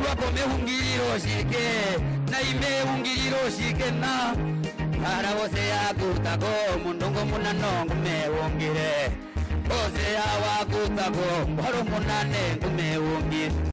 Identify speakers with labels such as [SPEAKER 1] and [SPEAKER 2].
[SPEAKER 1] wako mehungiriro shike na imehungiriro shike na ara wose yakutago mundongo munanongo mehungire ose ya wakutago haro munane ngumehungire